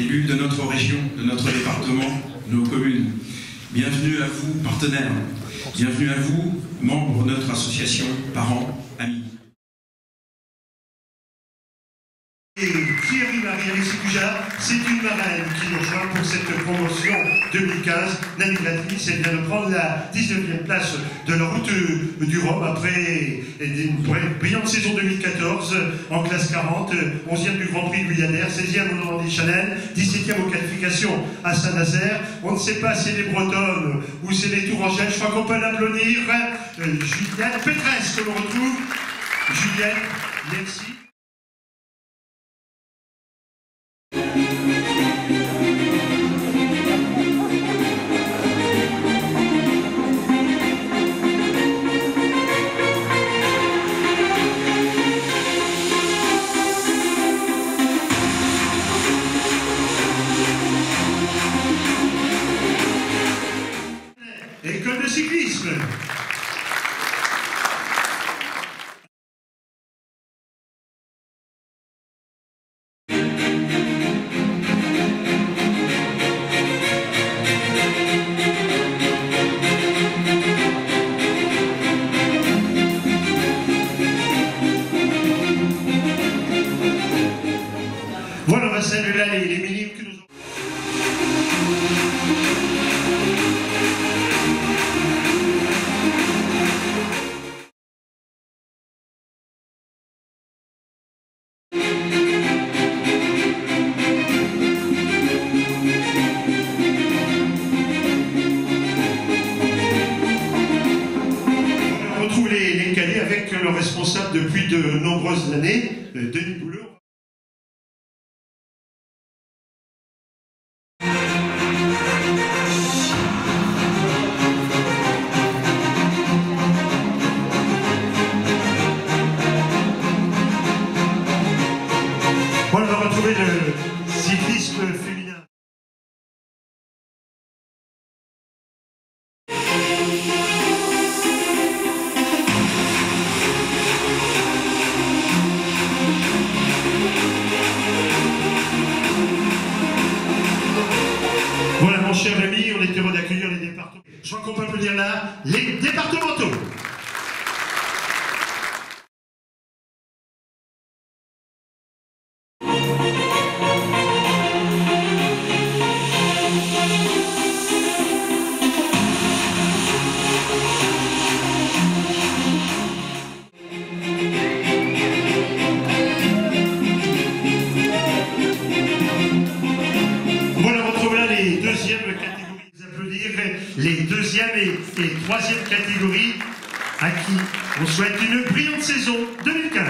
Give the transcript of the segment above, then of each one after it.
élus de notre région, de notre département, nos communes. Bienvenue à vous, partenaires. Bienvenue à vous, membres de notre association, parents, amis. Et Thierry-Marie Alexis-Cuja, c'est une marraine qui nous rejoint pour cette promotion 2015. Nanny Glatis, elle vient de prendre la 19e place de la route du Rhum après une brillante saison 2014 en classe 40, 11e du Grand Prix Guyanaire, 16e au Normandie-Chanel, 17e aux qualifications à Saint-Nazaire. On ne sait pas si c'est les Bretonnes ou c'est les Tourangelles. Je crois qu'on peut l'applaudir. Juliette Pétresse que l'on retrouve. Juliette, merci. École de cyclisme. Voilà, on va saluer là les minimes que nous avons. On retrouve les cadets avec le responsable depuis de nombreuses années, Denis Boulot. Voilà, on va retrouver le cyclisme féminin. Voilà, mon cher Rémi, on était heureux d'accueillir les départements. Je crois qu'on peut applaudir là les départementaux. Les deuxième et troisième catégories à qui on souhaite une brillante saison 2015.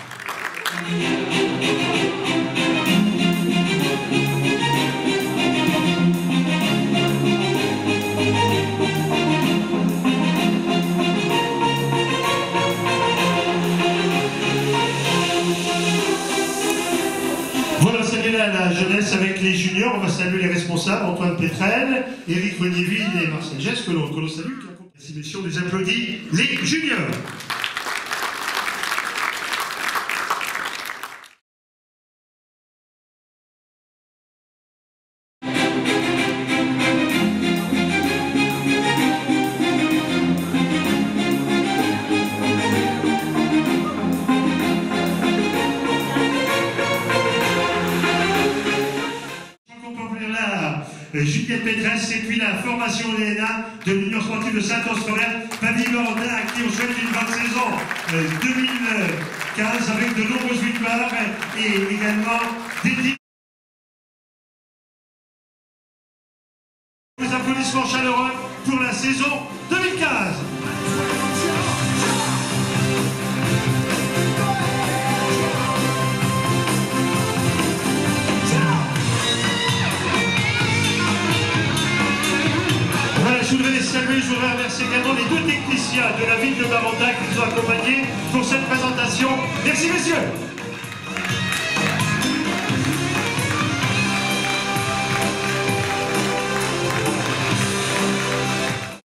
Voilà, c'est bien la jeunesse avec les juniors. On va saluer les responsables, Antoine Pétrel, Éric Renéville et Marcel Geste, que l'on salue. Merci messieurs, on les applaudit, les juniors. Juliette Pétresse et puis la formation l'ENA de l'Union sportive de Saint-Ours-Forêt, Pavillon-Ordin, à qui on souhaite une bonne saison 2015 avec de nombreuses victoires et également des applaudissements chaleureux pour la saison 2015. Je voudrais les saluer, je voudrais remercier également les deux techniciens de la ville de Barendac qui nous ont accompagnés pour cette présentation. Merci messieurs.